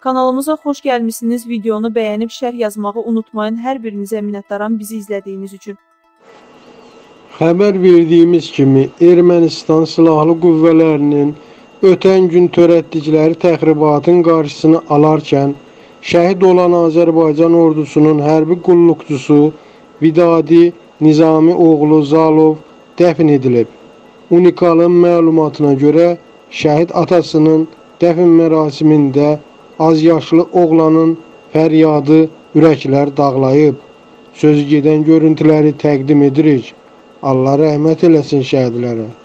Kanalımıza xoş gəlmişsiniz. Videonu bəyənib şərh yazmağı unutmayın. Hər birinizə minnətdaram bizi izlədiyiniz üçün. Xəbər verdiyimiz kimi Ermənistan silahlı qüvvələrinin ötən gün törətdikləri təxribatın qarşısını alarkən şəhid olan Azərbaycan ordusunun hərbi qulluqçusu Vidadi Nizami oğlu Zalov dəfn edilib. Unikalın məlumatına görə şəhid atasının dəfn mərasimində az yaşlı oğlanın fəryadı ürəklər dağlayıb. Sözü gedən görüntüləri təqdim edirik. Allah rəhmət eləsin şəhidlərə.